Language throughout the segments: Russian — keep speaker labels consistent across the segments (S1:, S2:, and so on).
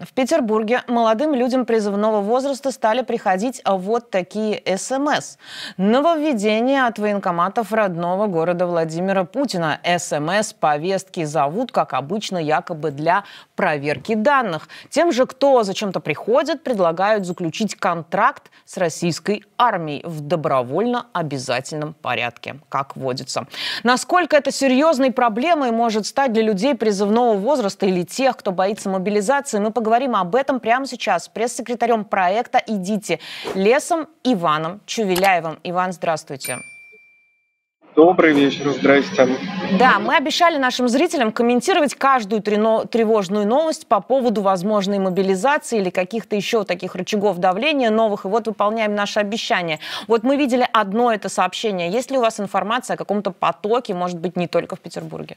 S1: В Петербурге молодым людям призывного возраста стали приходить вот такие СМС. Нововведение от военкоматов родного города Владимира Путина. СМС-повестки зовут, как обычно, якобы для проверки данных. Тем же, кто зачем-то приходит, предлагают заключить контракт с российской армией в добровольно-обязательном порядке, как водится. Насколько это серьезной проблемой может стать для людей призывного возраста или тех, кто боится мобилизации, мы поговорим об этом прямо сейчас с пресс-секретарем проекта «Идите лесом» Иваном Чувеляевым. Иван, здравствуйте.
S2: Добрый вечер, здрасте.
S1: Да, мы обещали нашим зрителям комментировать каждую тревожную новость по поводу возможной мобилизации или каких-то еще таких рычагов давления новых. И вот выполняем наше обещание. Вот мы видели одно это сообщение. Есть ли у вас информация о каком-то потоке, может быть, не только в Петербурге?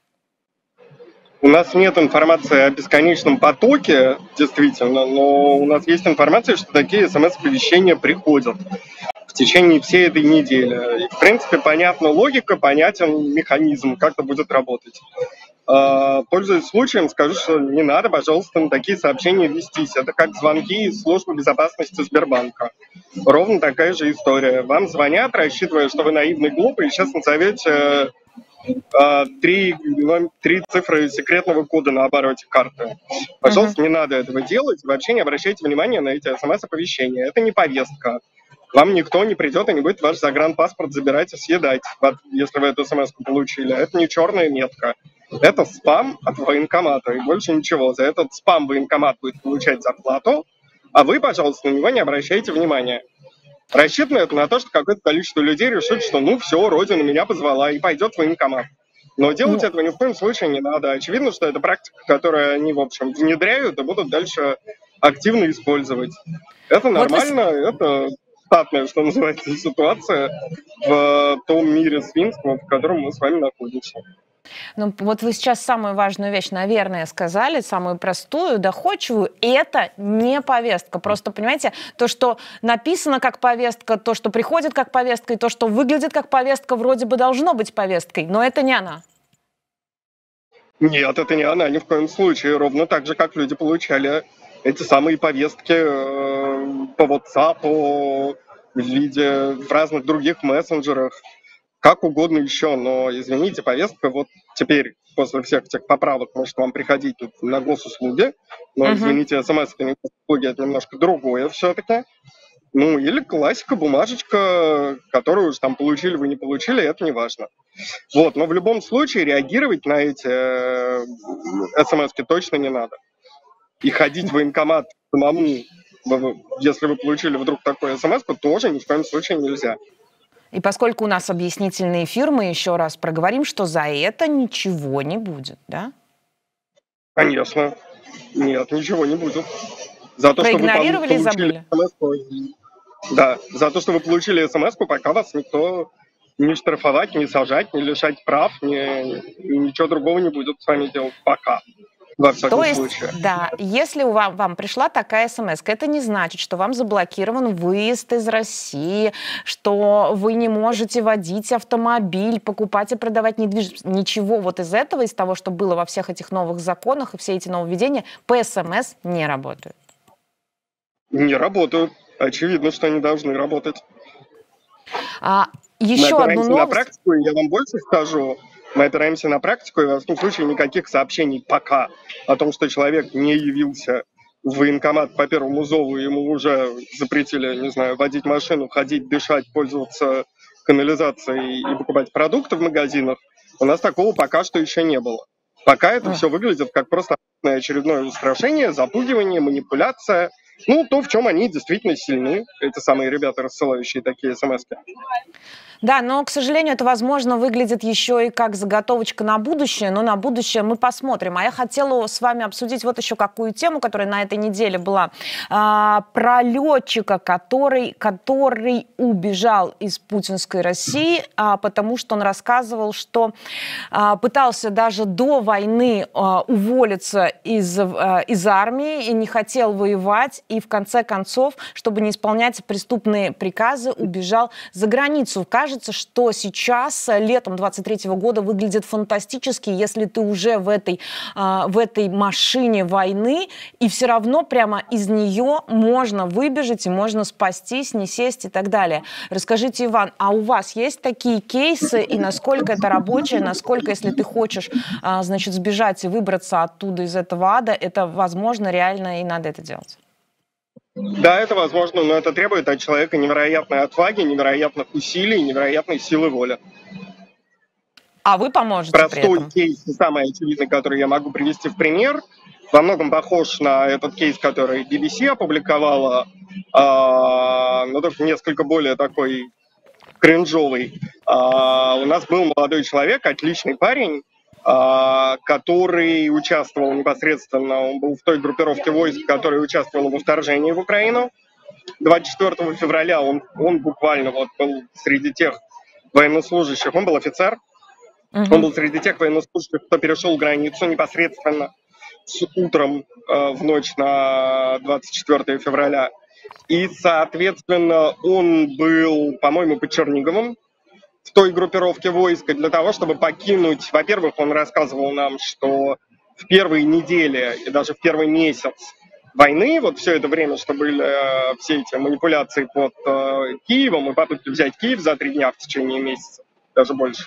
S2: У нас нет информации о бесконечном потоке, действительно, но у нас есть информация, что такие СМС-оповещения приходят в течение всей этой недели. И, в принципе, понятна логика, понятен механизм, как это будет работать. Пользуясь случаем, скажу, что не надо, пожалуйста, на такие сообщения вестись. Это как звонки из службы безопасности Сбербанка. Ровно такая же история. Вам звонят, рассчитывая, что вы наивный, глупый, и сейчас назовете три цифры секретного кода на обороте карты. Пожалуйста, не надо этого делать. Вообще не обращайте внимания на эти СМС-оповещения. Это не повестка. Вам никто не придет и не будет ваш загранпаспорт забирать и съедать, если вы эту СМС-ку получили. Это не черная метка. Это спам от военкомата и больше ничего. За этот спам военкомат будет получать зарплату, а вы, пожалуйста, на него не обращайте внимания. Рассчитано это на то, что какое-то количество людей решит, что ну все, Родина меня позвала, и пойдет в военкомат. Но делать этого ни в коем случае не надо. Очевидно, что это практика, которую они, в общем, внедряют и будут дальше активно использовать. Это нормально, это штатная, что называется, ситуация в том мире свинства, в котором мы с вами находимся.
S1: Ну, вот вы сейчас самую важную вещь, наверное, сказали, самую простую, доходчивую. Это не повестка. Просто, понимаете, то, что написано как повестка, то, что приходит как повестка, и то, что выглядит как повестка, вроде бы должно быть повесткой, но это не она.
S2: Нет, это не она, ни в коем случае. Ровно так же, как люди получали эти самые повестки по WhatsApp, в разных других мессенджерах, как угодно еще, но, извините, повестка вот теперь, после всех этих поправок, может вам приходить на госуслуги, но, извините, СМС это не госуслуги, это немножко другое все-таки. Ну, или классика, бумажечка, которую уж там получили, вы не получили, это не важно. Вот, но в любом случае реагировать на эти СМСки точно не надо. И ходить в военкомат самому, если вы получили вдруг такое СМС-ку, тоже ни в коем случае нельзя.
S1: И поскольку у нас объяснительный эфир, мы еще раз проговорим, что за это ничего не будет, да?
S2: Конечно. Нет, ничего не будет. За то, что вы получили СМС-ку, да, за то, что вы получили СМС-ку, пока вас никто не штрафовать, не сажать, не лишать прав, ничего другого не будет с вами делать пока.
S1: То есть, да, если вам пришла такая смс, это не значит, что вам заблокирован выезд из России, что вы не можете водить автомобиль, покупать и продавать недвижимость. Ничего вот из этого, из того, что было во всех этих новых законах и все эти нововведения, по СМС не работают.
S2: Не работают. Очевидно, что они должны работать.
S1: Еще одну новость.
S2: На практику, я вам больше скажу. Мы опираемся на практику, и в этом случае никаких сообщений пока о том, что человек не явился в военкомат по первому зову, ему уже запретили, не знаю, водить машину, ходить, дышать, пользоваться канализацией и покупать продукты в магазинах, у нас такого пока что еще не было. Пока это все выглядит как просто очередное устрашение, запугивание, манипуляция. Ну, то, в чем они действительно сильны, эти самые ребята, рассылающие такие смс-ки.
S1: Да, но, к сожалению, это, возможно, выглядит еще и как заготовочка на будущее, но на будущее мы посмотрим. А я хотела с вами обсудить вот еще какую тему, которая на этой неделе была. Про летчика, который убежал из путинской России, потому что он рассказывал, что пытался даже до войны уволиться из армии и не хотел воевать, и в конце концов, чтобы не исполнять преступные приказы, убежал за границу. кажется, что сейчас, летом 23-го года, выглядит фантастически, если ты уже в этой машине войны, и все равно прямо из нее можно выбежать, и можно спастись, не сесть и так далее. Расскажите, Иван, а у вас есть такие кейсы, и насколько это рабочее, насколько, если ты хочешь, значит, сбежать и выбраться оттуда, из этого ада, это возможно, реально, и надо это делать?
S2: Да, это возможно, но это требует от человека невероятной отваги, невероятных усилий, невероятной силы воли.
S1: А вы поможете при
S2: Простой
S1: этом?
S2: кейс, самый очевидный, который я могу привести в пример, во многом похож на этот кейс, который BBC опубликовала, но только несколько более такой кринжовый. У нас был молодой человек, отличный парень, который участвовал непосредственно, он был в той группировке войск, которая участвовала во вторжении в Украину. 24 февраля он буквально вот был среди тех военнослужащих, он был офицер, он был среди тех военнослужащих, кто перешел границу непосредственно с утром в ночь на 24 февраля. И, соответственно, он был, по-моему, под Черниговым в той группировке войска для того, чтобы покинуть... Во-первых, он рассказывал нам, что в первые недели и даже в первый месяц войны, вот все это время, что были все эти манипуляции под Киевом и попытки взять Киев за 3 дня в течение месяца, даже больше,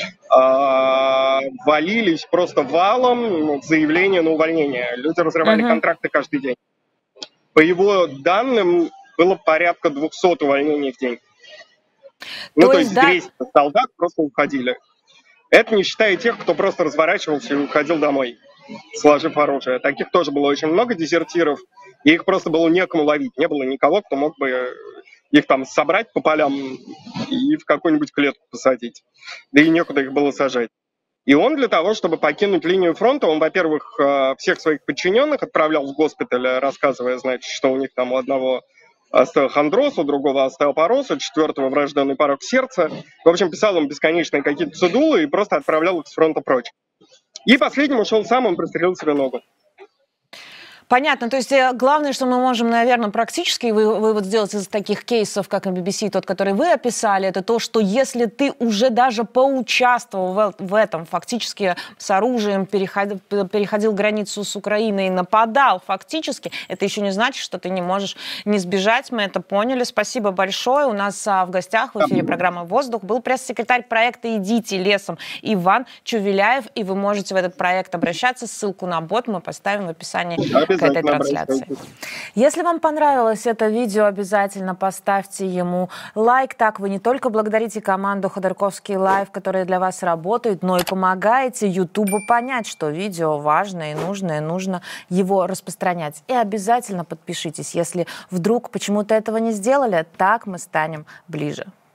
S2: валились просто валом заявления на увольнение. Люди разрывали контракты каждый день. По его данным, было порядка 200 увольнений в день. Ну, то есть 200 солдат просто уходили. Это не считая тех, кто просто разворачивался и уходил домой, сложив оружие. Таких тоже было очень много, дезертиров, и их просто было некому ловить. Не было никого, кто мог бы их там собрать по полям и в какую-нибудь клетку посадить. Да и некуда их было сажать. И он для того, чтобы покинуть линию фронта, он, во-первых, всех своих подчиненных отправлял в госпиталь, рассказывая, значит, что у них там у одного остеохондроз, у другого остеопороз, у 4-го врожденный порок сердца. В общем, писал им бесконечные какие-то цедулы и просто отправлял их с фронта прочь. И последним ушел сам, он прострелил себе ногу.
S1: Понятно. То есть главное, что мы можем, наверное, практически вывод сделать из таких кейсов, как на BBC, тот, который вы описали, это то, что если ты уже даже поучаствовал в этом, фактически с оружием, переходил границу с Украиной, нападал фактически, это еще не значит, что ты не можешь не сбежать. Мы это поняли. Спасибо большое. У нас в гостях в эфире программы «Воздух» был пресс-секретарь проекта «Идите лесом» Иван Чувиляев. И вы можете в этот проект обращаться. Ссылку на бот мы поставим в описании к этой трансляции. Если вам понравилось это видео, обязательно поставьте ему лайк. Так вы не только благодарите команду Ходорковский Лайв, которая для вас работает, но и помогаете Ютубу понять, что видео важное и нужно его распространять. И обязательно подпишитесь, если вдруг почему-то этого не сделали, так мы станем ближе.